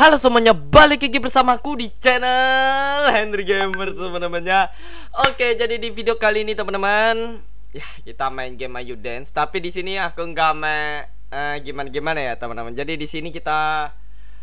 Halo semuanya, balik lagi bersamaku di channel Henry Gamer teman-temannya. Oke, jadi di video kali ini teman-teman, ya kita main game Ayu Dance. Tapi di sini aku nggak main gimana ya teman-teman. Jadi di sini kita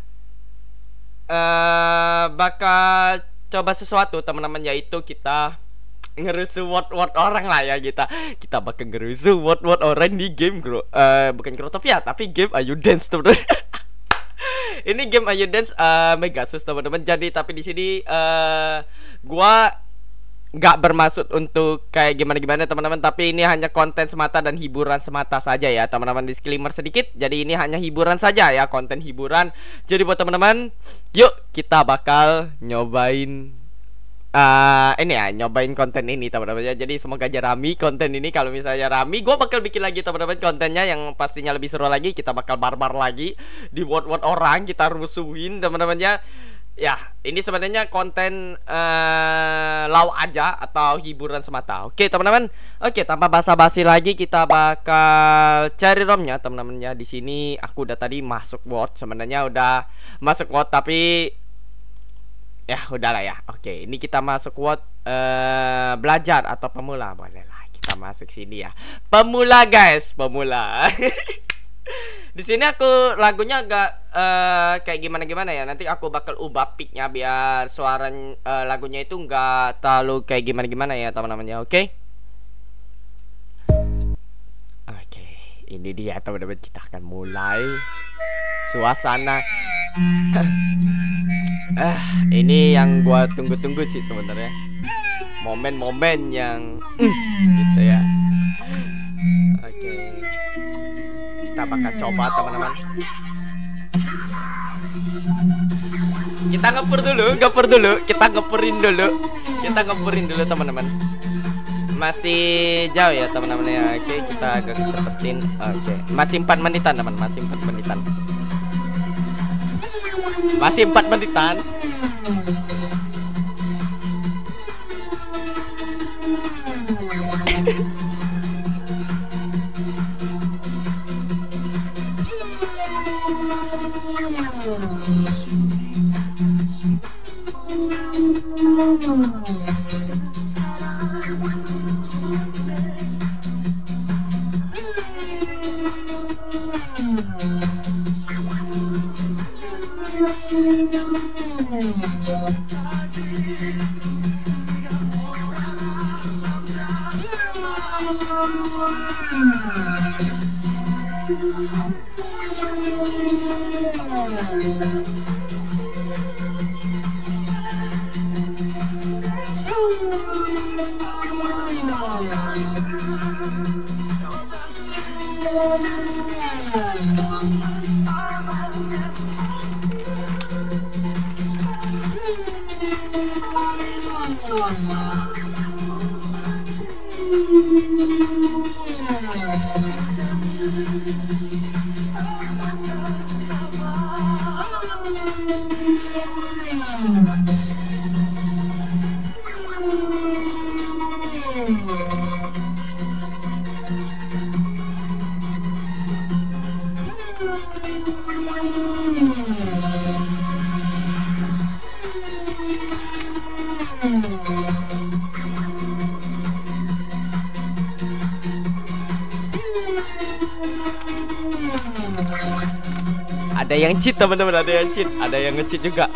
bakal coba sesuatu teman-teman, yaitu kita ngerusuh word orang lah ya. Kita bakal ngerusuh word orang di game bukan Growtopia tapi game Ayu Dance teman-teman. Ini game Ayu Dance Megasus teman-teman. Jadi tapi di sini gua nggak bermaksud untuk kayak gimana teman-teman, tapi ini hanya konten semata dan hiburan semata saja ya teman-teman. Disclaimer sedikit, jadi ini hanya hiburan saja ya, konten hiburan. Jadi buat teman-teman, yuk kita bakal nyobain ini ya, nyobain konten ini teman-teman ya. Jadi semoga aja rame konten ini. Kalau misalnya rame, gue bakal bikin lagi teman-teman kontennya yang pastinya lebih seru lagi. Kita bakal barbar lagi di word orang, kita rusuhin teman-teman ya. Ya, ini sebenarnya konten law aja atau hiburan semata. Oke teman-teman. Oke, tanpa basa-basi lagi kita bakal cari ROM-nya teman-teman ya. Di sini aku udah tadi masuk word, sebenarnya udah masuk word tapi ya udahlah ya. Oke, ini kita masuk word belajar atau pemula. Boleh lah kita masuk sini ya. Pemula guys, pemula. Di sini aku lagunya agak kayak gimana ya. Nanti aku bakal ubah picknya biar suara lagunya itu nggak terlalu kayak gimana ya teman-teman ya. Oke. Oke, ini dia teman-teman, kita akan mulai suasana. Ini yang gua tunggu-tunggu sih sebenarnya. Momen-momen yang gitu ya. Oke. Kita bakal coba teman-teman. Kita ngepur dulu. Kita ngepurin dulu teman-teman. Masih jauh ya teman-teman ya. Oke, kita agak cepetin. Oke. Masih 4 menitan teman, masih 4 menitan. Masih 4 menitan. Ada yang cheat teman-teman, ada yang nge-cheat juga.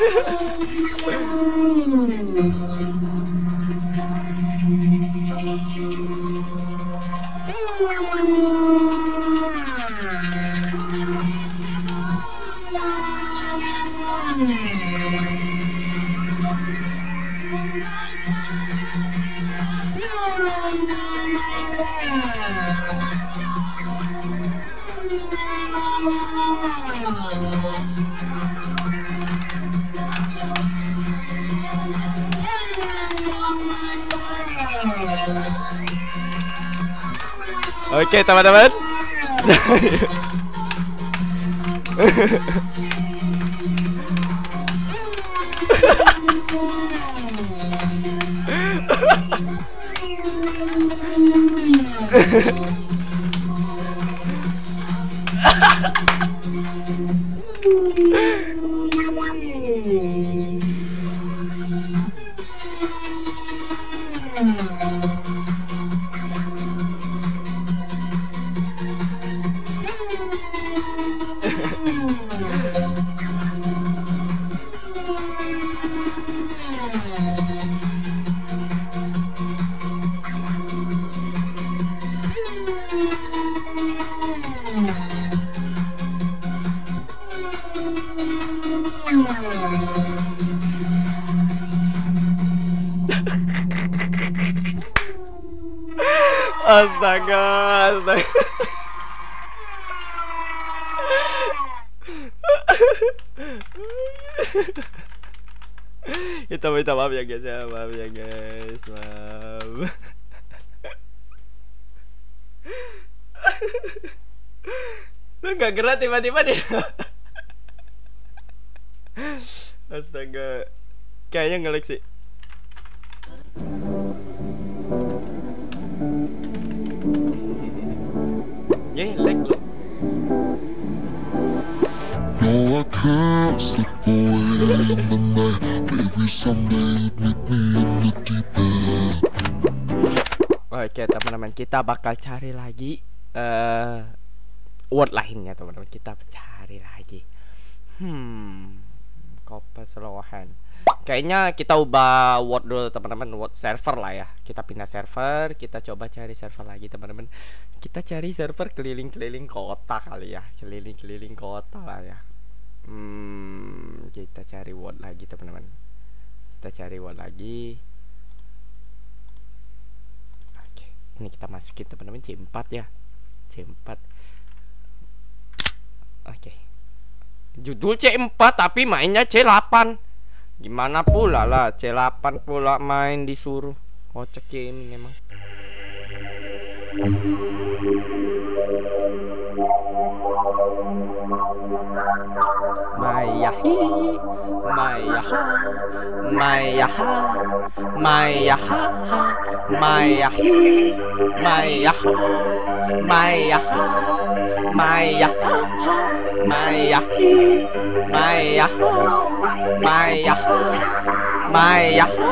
Oke, teman-teman. Astaga, astaga. Kita minta maaf ya guys ya, maaf ya guys, maaf. Lu nggak gerak tiba-tiba deh. Astaga, kayaknya ngelag sih. Lag lu. No, I can't slip away in the night. Maybe someday you'd meet me in the deep end. Oke teman-teman, kita bakal cari lagi word lainnya teman-teman. Kita cari lagi. Kopas Lohan. Kayaknya kita ubah word dulu teman-teman, word server lah ya. Kita pindah server, kita coba cari server lagi teman-teman. Kita cari server keliling-keliling kota kali ya, keliling-keliling kota lah ya. Kita cari word lagi teman-teman. Kita cari word lagi. Oke, ini kita masukin teman-teman C4 ya, C4. Oke. Judul C4 tapi mainnya C8. Gimana pula lah, C8 pula main disuruh. Kocak gaming emang. Mayahi, mayaha, mayaha, mayaha, mayahi, mayaha, mayaha, mayaha, mayahi, mayaha, mayaha, mayaha.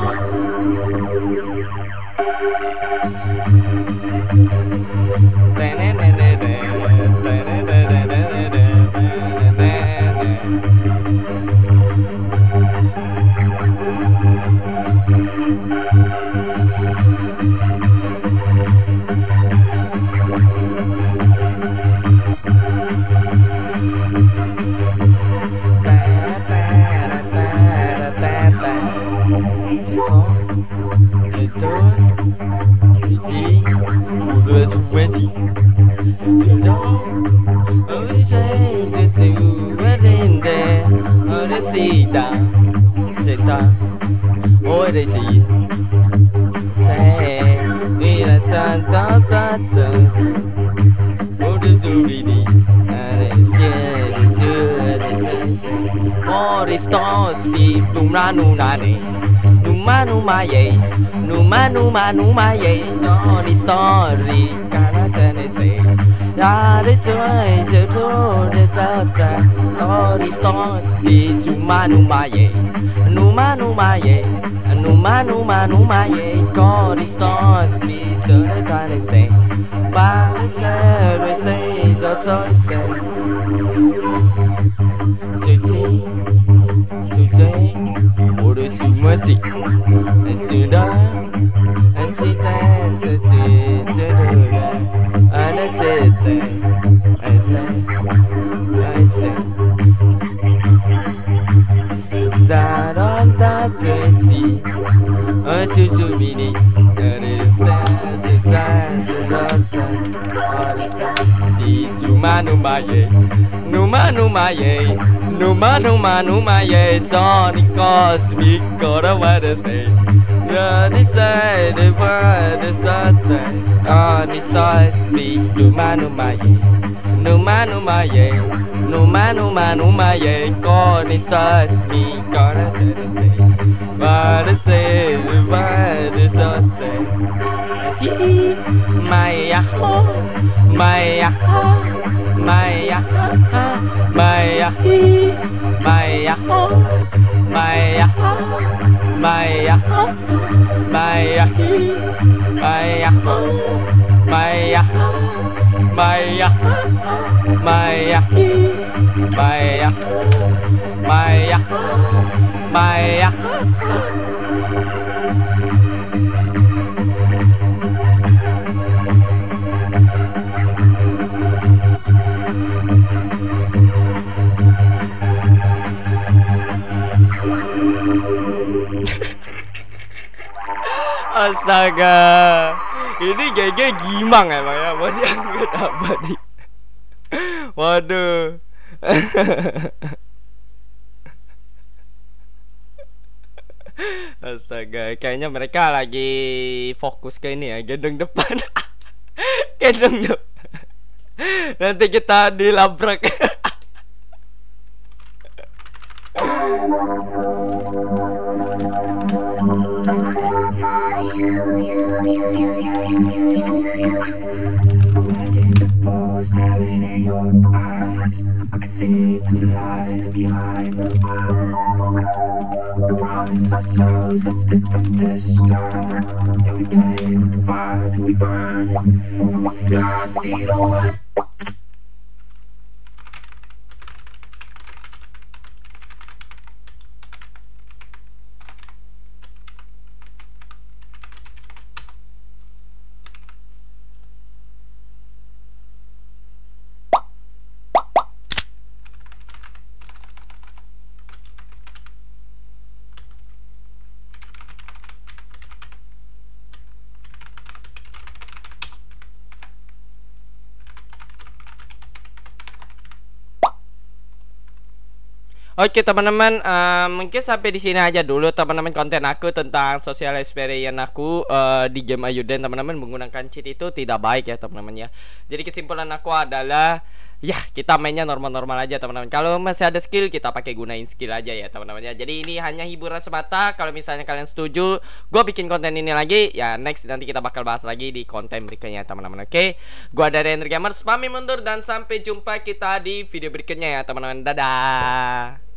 Story karena senese dari tuai jatuh dezata story story cuma numaye story story sudah senese bangsa rese jatuh cuci sudah ada Numaye, Sonic Cosmic, gotta what to say. They say the word is sunset. On the side speak, Numaye, Numaye, God is me, gotta say. What to say, the word is sunset. Maya, Maya, Maya, Maya, Maya, Maya, Maya, Maya, Maya, Maya, Maya, Maya, Maya, Maya, Maya. Astaga, ini GG gimang emang ya, mau diangkat apa nih? Waduh. Astaga, kayaknya mereka lagi fokus ke ini ya, gendong depan. Gendong depan. Nanti kita dilabrak. Staring in your eyes, I can see the lies behind. Promise ourselves it's different this time. Every day with the fire till we burn. I see the light. Oke teman-teman, mungkin sampai di sini aja dulu teman-teman konten aku tentang social experience aku di game Ayuden. Teman-teman, menggunakan cheat itu tidak baik ya teman-teman ya. Jadi kesimpulan aku adalah ya kita mainnya normal-normal aja teman-teman. Kalau masih ada skill kita pakai gunain skill aja ya teman-teman ya. Jadi ini hanya hiburan semata. Kalau misalnya kalian setuju gue bikin konten ini lagi, ya next nanti kita bakal bahas lagi di konten berikutnya teman-teman. Oke, gua dari Henry Gamers pamit mundur dan sampai jumpa kita di video berikutnya ya teman-teman. Dadah.